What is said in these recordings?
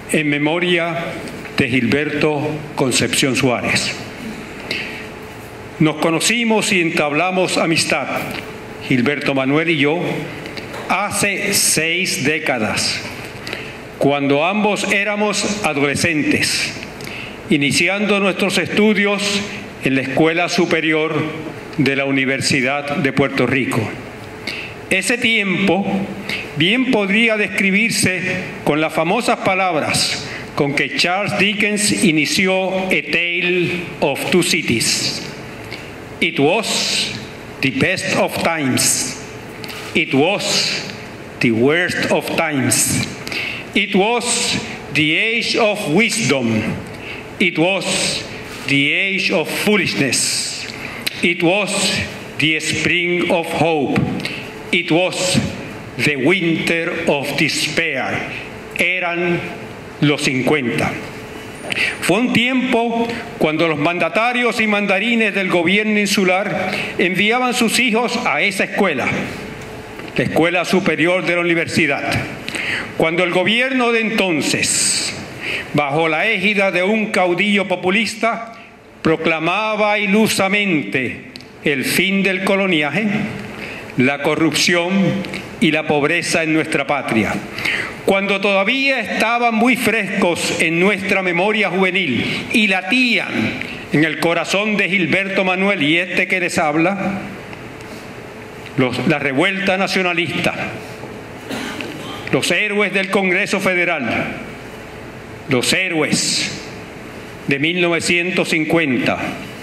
en memoria de Gilberto Concepción Suárez. Nos conocimos y entablamos amistad, Gilberto Manuel y yo, hace 6 décadas, cuando ambos éramos adolescentes, iniciando nuestros estudios en la Escuela Superior de la Universidad de Puerto Rico. Ese tiempo bien podría describirse con las famosas palabras con que Charles Dickens inició A Tale of Two Cities. It was the best of times. It was the worst of times. It was the age of wisdom. It was the age of foolishness. It was the spring of hope. It was the winter of despair. Eran los 50. Fue un tiempo cuando los mandatarios y mandarines del gobierno insular enviaban sus hijos a esa escuela, la Escuela Superior de la Universidad. Cuando el gobierno de entonces, bajo la égida de un caudillo populista, proclamaba ilusamente el fin del coloniaje, la corrupción y la pobreza en nuestra patria. Cuando todavía estaban muy frescos en nuestra memoria juvenil y latían en el corazón de Gilberto Manuel y este que les habla, la revuelta nacionalista, los héroes del Congreso Federal, los héroes de 1950,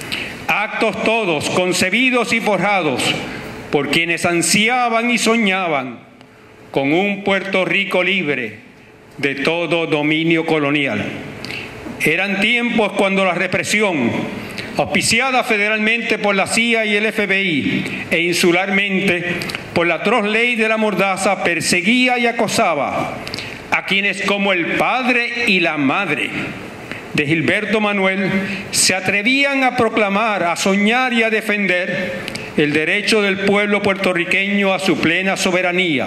actos todos concebidos y forjados por quienes ansiaban y soñaban con un Puerto Rico libre de todo dominio colonial. Eran tiempos cuando la represión, auspiciada federalmente por la CIA y el FBI e insularmente por la atroz ley de la mordaza, perseguía y acosaba a quienes, como el padre y la madre de Gilberto Manuel, se atrevían a proclamar, a soñar y a defender el derecho del pueblo puertorriqueño a su plena soberanía,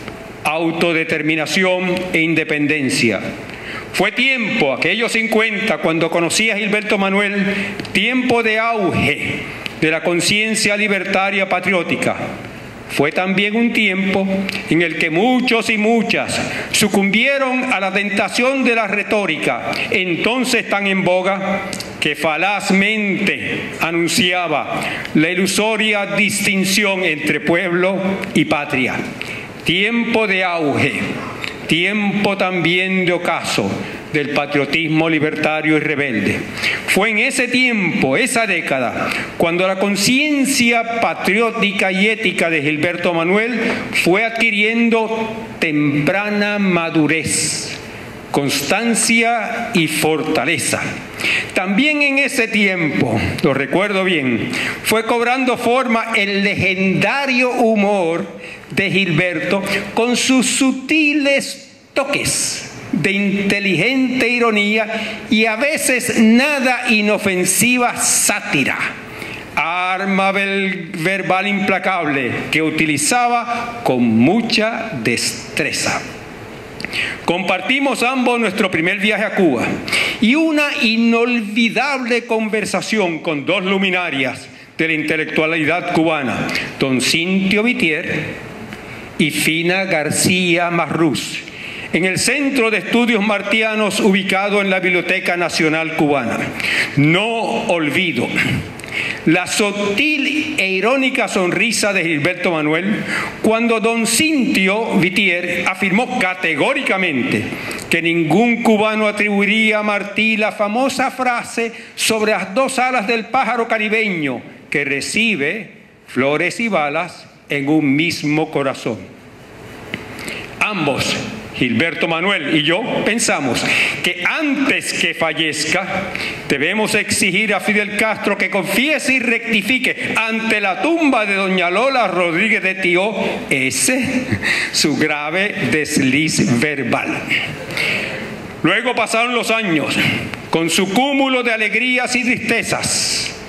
autodeterminación e independencia. Fue tiempo, aquellos 50, cuando conocí a Gilberto Manuel, tiempo de auge de la conciencia libertaria patriótica. Fue también un tiempo en el que muchos y muchas sucumbieron a la tentación de la retórica, entonces tan en boga, que falazmente anunciaba la ilusoria distinción entre pueblo y patria. Tiempo de auge, tiempo también de ocaso del patriotismo libertario y rebelde. Fue en ese tiempo, esa década, cuando la conciencia patriótica y ética de Gilberto Manuel fue adquiriendo temprana madurez, constancia y fortaleza. También en ese tiempo, lo recuerdo bien, fue cobrando forma el legendario humor de Gilberto con sus sutiles toques de inteligente ironía y a veces nada inofensiva sátira, arma verbal implacable que utilizaba con mucha destreza. Compartimos ambos nuestro primer viaje a Cuba y una inolvidable conversación con dos luminarias de la intelectualidad cubana, don Cintio Vitier y Fina García Marrús, en el Centro de Estudios Martianos ubicado en la Biblioteca Nacional Cubana. No olvido la sutil e irónica sonrisa de Gilberto Manuel cuando don Cintio Vitier afirmó categóricamente que ningún cubano atribuiría a Martí la famosa frase sobre las dos alas del pájaro caribeño que recibe flores y balas en un mismo corazón. Ambos, Gilberto Manuel y yo, pensamos que antes que fallezca debemos exigir a Fidel Castro que confiese y rectifique ante la tumba de doña Lola Rodríguez de Tío su grave desliz verbal. Luego pasaron los años con su cúmulo de alegrías y tristezas,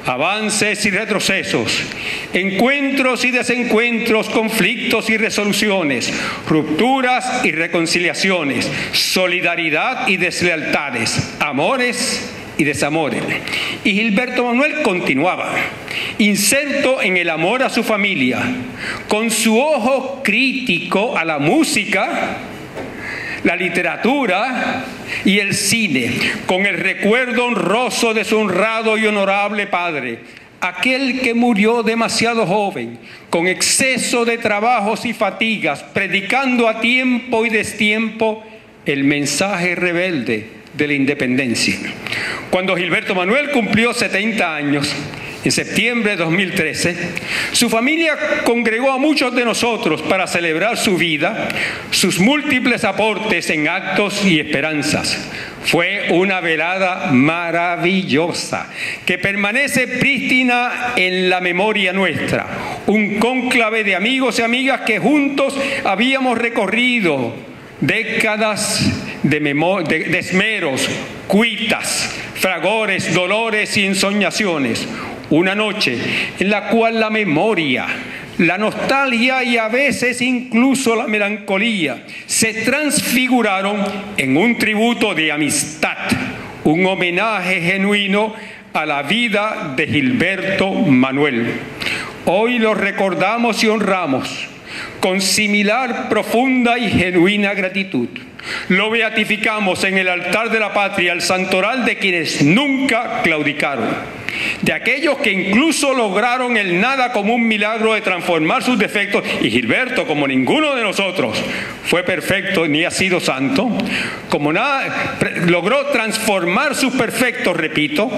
avances y retrocesos, encuentros y desencuentros, conflictos y resoluciones, rupturas y reconciliaciones, solidaridad y deslealtades, amores y desamores. Y Gilberto Manuel continuaba, inserto en el amor a su familia, con su ojo crítico a la música, la literatura y el cine, con el recuerdo honroso de su honrado y honorable padre, aquel que murió demasiado joven, con exceso de trabajos y fatigas, predicando a tiempo y destiempo el mensaje rebelde de la independencia. Cuando Gilberto Manuel cumplió 70 años, en septiembre de 2013, su familia congregó a muchos de nosotros para celebrar su vida, sus múltiples aportes en actos y esperanzas. Fue una velada maravillosa que permanece prístina en la memoria nuestra. Un cónclave de amigos y amigas que juntos habíamos recorrido décadas de esmeros, cuitas, fragores, dolores y ensoñaciones. Una noche en la cual la memoria, la nostalgia y a veces incluso la melancolía se transfiguraron en un tributo de amistad, un homenaje genuino a la vida de Gilberto Manuel. Hoy lo recordamos y honramos con similar, profunda y genuina gratitud. Lo beatificamos en el altar de la patria, el santoral de quienes nunca claudicaron, de aquellos que incluso lograron el nada como un milagro de transformar sus defectos, y Gilberto, como ninguno de nosotros fue perfecto ni ha sido santo, como nada, logró transformar sus perfectos, repito,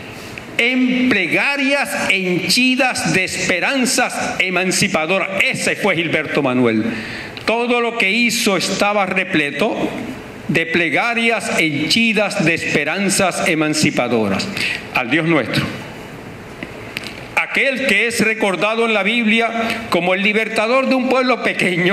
en plegarias henchidas de esperanzas emancipadoras. Ese fue Gilberto Manuel. Todo lo que hizo estaba repleto de plegarias henchidas de esperanzas emancipadoras. Al Dios nuestro, aquel que es recordado en la Biblia como el libertador de un pueblo pequeño,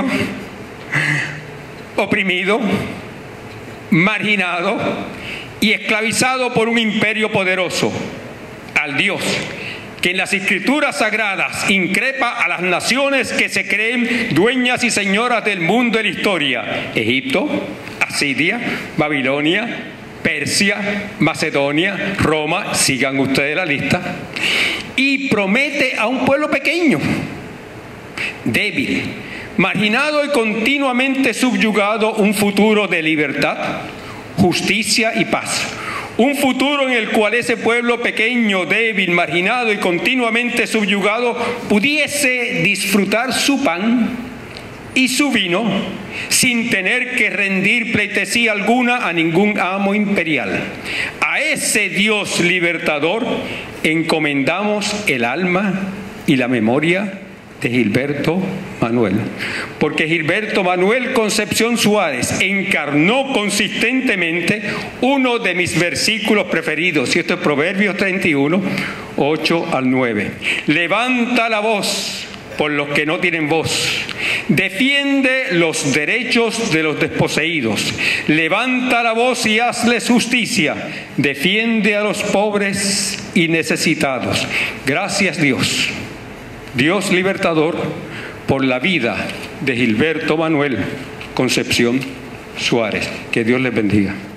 oprimido, marginado y esclavizado por un imperio poderoso. Al Dios que en las escrituras sagradas increpa a las naciones que se creen dueñas y señoras del mundo y la historia: Egipto, Asiria, Babilonia, Persia, Macedonia, Roma, sigan ustedes la lista, y promete a un pueblo pequeño, débil, marginado y continuamente subyugado, un futuro de libertad, justicia y paz. Un futuro en el cual ese pueblo pequeño, débil, marginado y continuamente subyugado pudiese disfrutar su pan y su vino sin tener que rendir pleitesía alguna a ningún amo imperial. A ese Dios libertador encomendamos el alma y la memoria de Gilberto Manuel, porque Gilberto Manuel Concepción Suárez encarnó consistentemente uno de mis versículos preferidos, y esto es Proverbios 31, 8 al 9. Levanta la voz por los que no tienen voz, defiende los derechos de los desposeídos, levanta la voz y hazles justicia, defiende a los pobres y necesitados. Gracias Dios, Dios libertador, por la vida de Gilberto Manuel Concepción Suárez. Que Dios les bendiga.